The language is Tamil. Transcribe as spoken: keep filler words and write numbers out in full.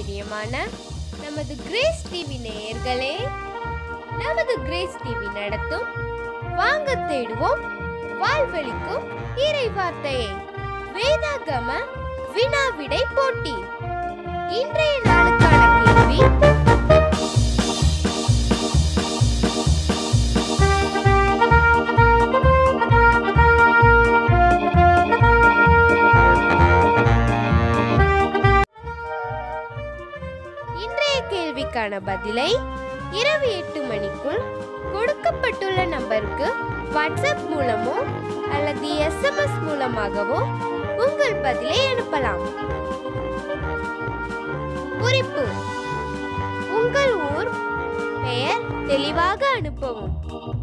பிரியமான நமது கிரேஸ் டிவி நேயர்களே, நமது கிரேஸ் டிவி நடத்தும் வாங்க தேடுவோம் வாழ்வளிக்கும் இறை வார்த்தையை வேதாகம வினா விடை போட்டி. இன்றைய நாளுக்கான கேள்வி, இன்றைய கேள்விக்கான பதிலை இரவு எட்டு மணிக்குள் கொடுக்கப்பட்டுள்ள நம்பருக்கு வாட்ஸ்அப் மூலமோ அல்லது எஸ்எம்எஸ் மூலமாகவோ உங்கள் பதிலை அனுப்பலாம். குறிப்பு: உங்கள் ஊர் பெயர் தெளிவாக அனுப்பவும்.